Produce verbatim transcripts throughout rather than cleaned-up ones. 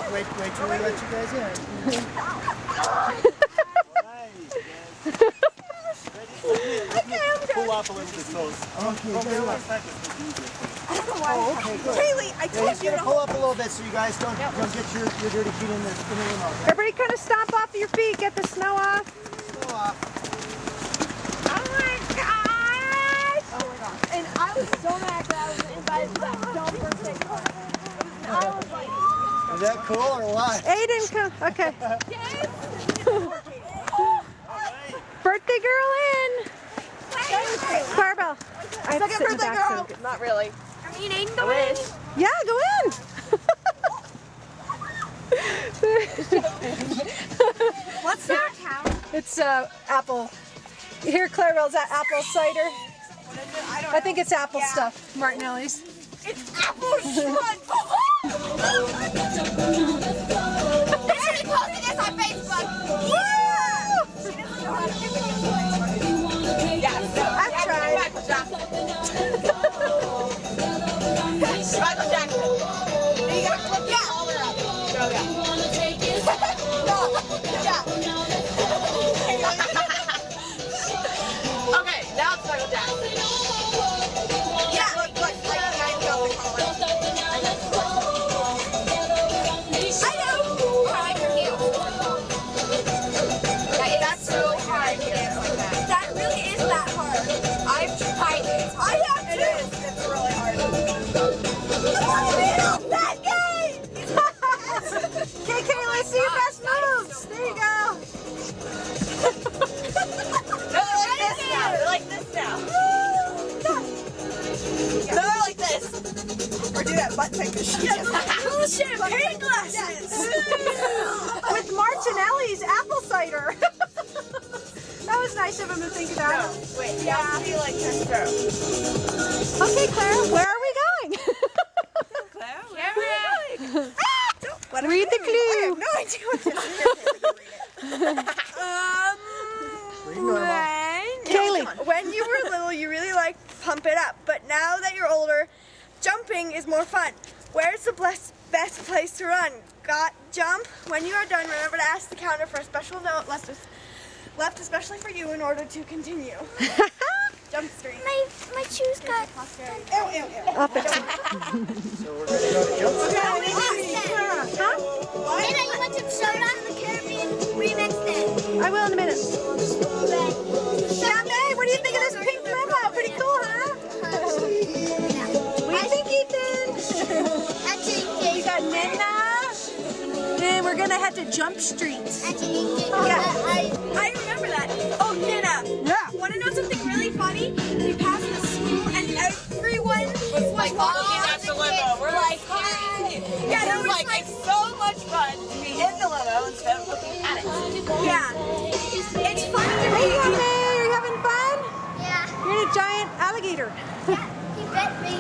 wait, wait till we let you guys in. Pull off a little bit close. Okay, from the other side, this is easier. Oh, okay, good. Kaylee, I told yeah, you to pull up a little bit so you guys don't, yep. don't get your, your dirty feet in the, in the limo. Okay? Everybody kind of stomp off your feet, get the snow off. Snow off. Oh my gosh! Oh my gosh. And I was so mad that I was invited to that dumb birthday party. I was like... Is that cool or what? Aiden, come. Okay. Birthday girl in. Barbell. Second birthday girl. So not really. I mean, Aiden, go in. Yeah, go in. What's that, Cow? It's uh, apple. Here, Clarabelle's at apple cider. What is it? I don't I think it's apple yeah. stuff. Martinelli's. It's apple shit. They already posted this on Facebook. Yeah! She doesn't know how to do it. Yeah, so I've tried. Michael Jackson. Michael Jackson. And you gotta flip yeah. all around. Go, yeah. No. Yeah. Okay, now it's Michael Jackson. Yeah, look, look, like the guy who got the collar. I know. Hard for you. That is that's so hard to dance like that. That really is that hard. I've tried it. I have too. It is. It's really hard. That guy! Okay, Kayla, let's see your best moves. There you go. No, they're like this now. They're like this now. No, they're like this. Or do that butt thing. Little champagne glasses. With Martinelli's apple cider. That was nice of him to think about. No, wait, you have to be like this though. Okay, Clara, where are we going? Claire, where are we going? What read the clue. I have no idea what this is. um, when, Kaylee. when you were little, you really liked Pump It Up, but now that you're older, jumping is more fun. Where's the best, best place to run? Got jump? When you are done, remember to ask the counter for a special note left, left especially for you in order to continue. Jump street. My, my shoes got... Ew, ew, ew. I'll fix it. So we're ready to go to jump street? Huh? Nina, you want some soda on the Caribbean remix then? I will in a minute. Champagne, what do you think of this pink limo? Pretty cool, huh? What do you think, Ethan? Actually, We got Nina. And we're going to head to Jump Street. actually, Yeah. I, I remember that. Oh, Nina. Yeah. Want to know something really funny? We passed the school and everyone was like looking at the limo. We're like, hi. Yeah, it was like, like so much fun to be in the limo instead of looking at it. Yeah. It's fun to Hey, be. young man, are you having fun? yeah, You're in a giant alligator. yeah, he bet me.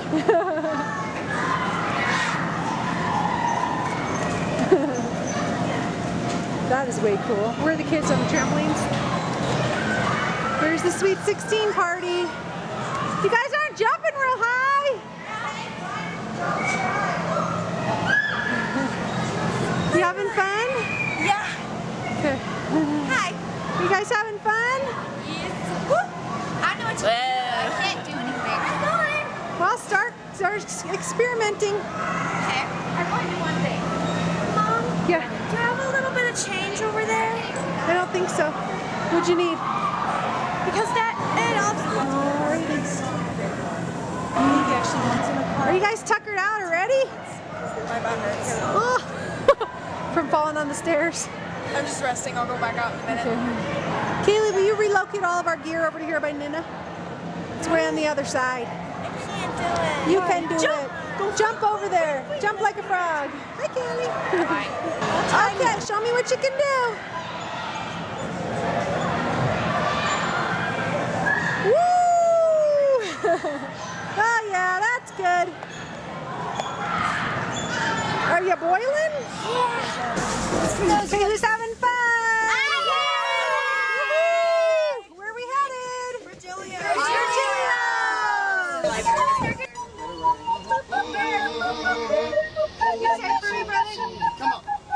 That is way cool. Where are the kids on the trampolines? Where's the Sweet sixteen party? You guys aren't jumping real high. You having fun? Yeah. Okay. Hi. You guys having fun? Yes. I know what you I can't do anything. I'm going. Well, start, start experimenting. Okay. I'm going to do one thing. Mom, Yeah, do you have a little bit of change over there? I don't think so. What'd you need? Because that, it also... Alrighty. Are you guys tuckered out already? My butt hurts. Oh. From falling on the stairs. I'm just resting. I'll go back out in a minute. Okay. Kaylee, will you relocate all of our gear over to here by Nina? It's way on the other side. I can't do it. You can do it. Go jump over there. Jump like a frog. Hi, Kaylee. Okay, show me what you can do. Woo! Oh yeah, that's good. Are you boiling? Yeah. Kaylee's having fun. Woo-hoo! Where are we headed? Virginia. Virginia. Come on.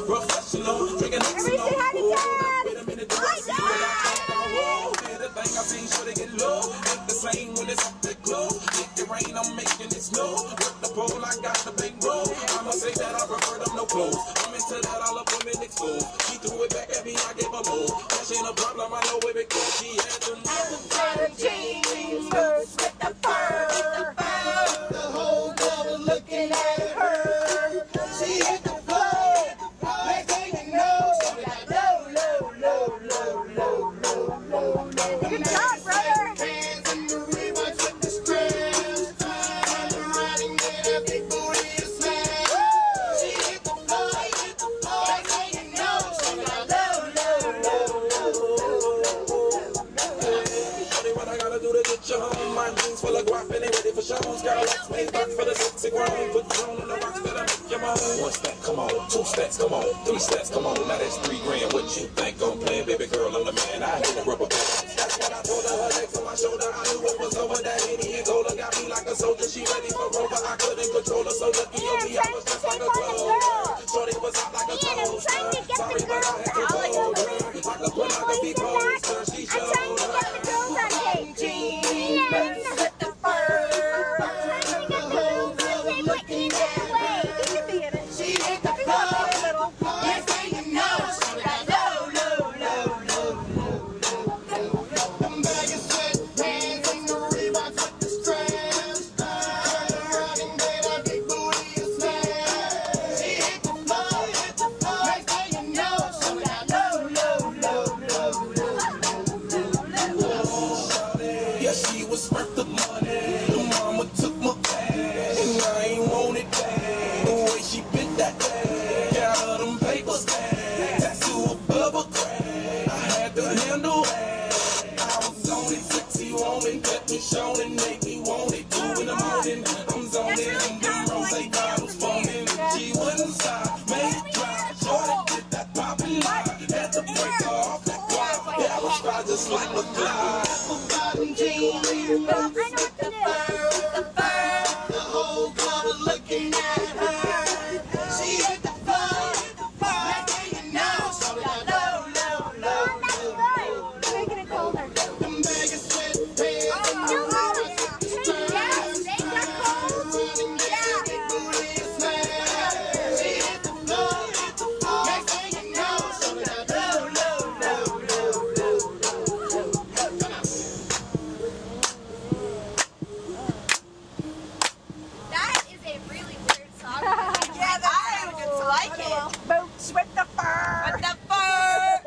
professional. Drinking Everybody say hi to Dad. Wait a minute, do I see what I think I roll? Did the thing I seen, sure they get low. Think the same when it's up the glow. If it rain, I'm making it snow. With the pole, I got the big roll. I'ma say that I prefer them no clothes. I'm into that, all up women exposed. She threw it back at me, I gave her more. That ain't a problem, I know where it goes. She had them jeans, boots with the fur. The whole world was looking at her. She hit the floor. Next thing you know, she got low, low, low, low, low, low, low, low. Good job, brother. Hands in the rewind with the strands. Turned around and made that big booty a smash. She hit the floor. Next thing you know, she got low, low, low, low, low, low. what I gotta do to get you home. My jeans full of guap and they ready for shows. Got a wax made back for the sexy grown. Put the on the rocks that I make your moan. One stack, come on. Two stacks, come on. Three stacks, come on. Now that's three grand. What you think I'm playing? Baby girl, I'm the man. I hit a rubber band. That's what I told her. Her legs on my shoulder. I knew it was over. That Indian golden got me like a soldier. She ready for Rover. I couldn't control her. So lucky on me, I was just like a clover. Shorty was hot like a toaster. Sorry, but I had to hold her. Like a pornography poster. She showed her. Jeans, boots with the fur. The whole world was looking at her. She hit the floor. Next thing you know, she got low, low, low, low, low, low, low. Them baggy sweatpants and the Reeboks with the strands. Turned around and made that big booty a smash. She hit the floor. Next thing you know, she got low, low, low, low, low, low, low. Yeah, she was worth the money. The mama took my cash, and I ain't want it back. The way she bit that ass, got her them papers back. Tattoo above her crack, I had to handle that. I was on it, sexy woman, kept me shown and make me want it. Two in the morning, I'm zoning, and them rose bottles foaming. She wouldn't stop, made it drop. Shorty did that poppin' line, had to break her off that block. Yeah, I was fly just like a fly. Jeans, boots with the fur, the fur. The whole club was looking at her. She hit the floor. Next thing you know, she got low, low, low, low, low. Making it colder. Them baggy sweatpants and the Reeboks with the strands. Turned around and made that big booty a smash. She hit the floor. Next thing you know, she got low, low, low, low, low, low. Come on. That is a really weird song. Yeah, that's a good song. like it. Boots with the fur. With the fur.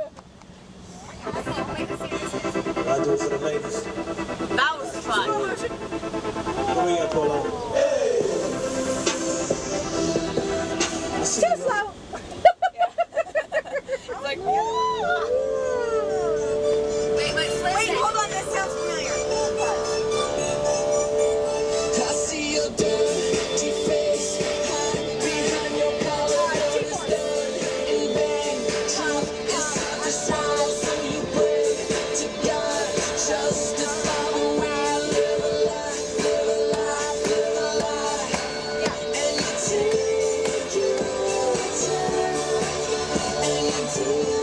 I do it for the ladies. That was fun. What we got, Polo? Too slow. It's like, wait, wait, slip Wait, it. hold on, this sounds familiar. I see your dirty face hide behind your collar. It's done in bed. Top is hard to side, so you pray to God. Justify the way I live a lie, live a lie, live a lie. And you take your time, and you do.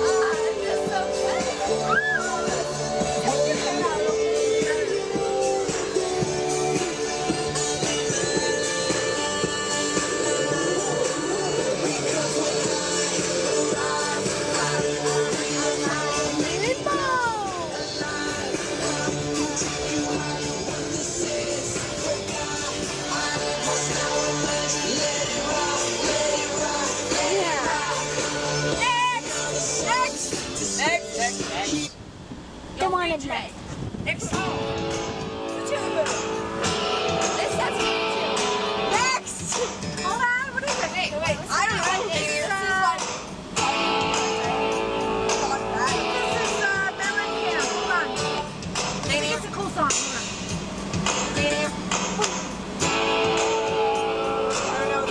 Come on, it's next. Next song. This has to be two. Next! Hold on, what is it? Wait, wait. I don't know. This This is, is, uh, this is, uh, Melon Camp. Hold on. Maybe it's a cool song. Hold on. Damn. I don't know.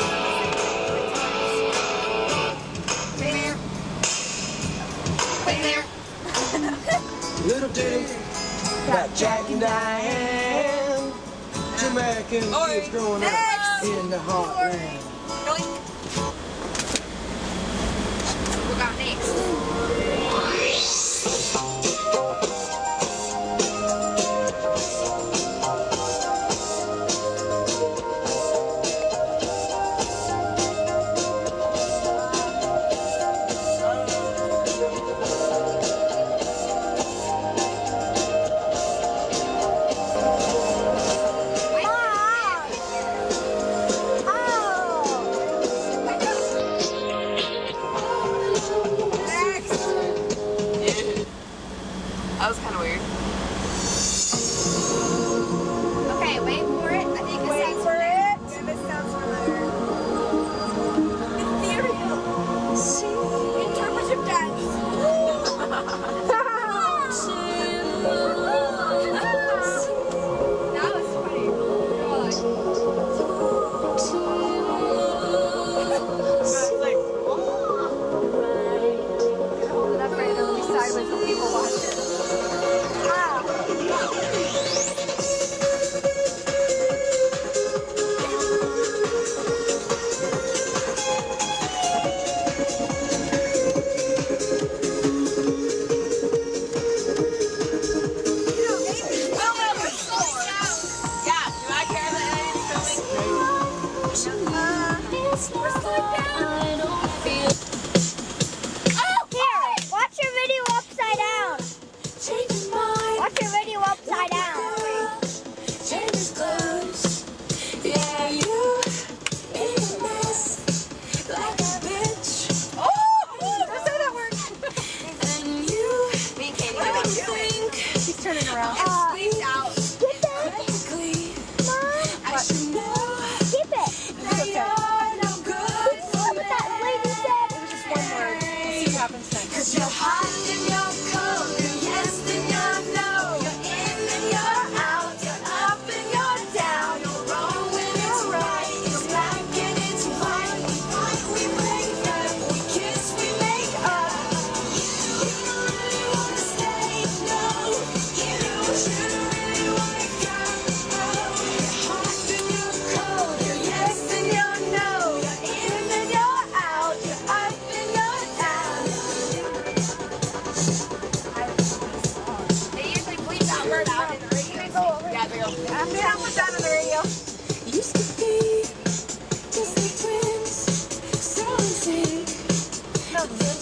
Wait there. Little Diddy got Jack and Diane. Jamaican kids growing up in the heartland. Yoink. Thanks. That was kind of weird. Okay, wait for it. I think this Wait sounds for familiar. it. Yeah, this sounds familiar. Ethereal. Interpretive dance. That was funny. Hold it up right now. It'll be sideways when people watch it. Watch your video upside down. Watch your video upside down. Me and Katie know what I'm doing. She's turning around. Uh, Squeezed out. skip it. Mom, skip it. It's okay. What that lady said. It was just one word. We'll see what happens next. Cause you're hot and you're cold, you're yes and you're no, you're in and you're out, you're up and you're down, you're wrong when it's right, it's black and it's white, we fight, we break up, we kiss, we make up. You don't really wanna stay, no, you shouldn't really wanna go. Oh, you're hot and you're cold, you're yes and you're no, you're in and you're out, you're up and you're down. They usually bleep that word out in the radio. Yeah, they go. After that was done on the radio. Used to be just like twins, so in sync. No,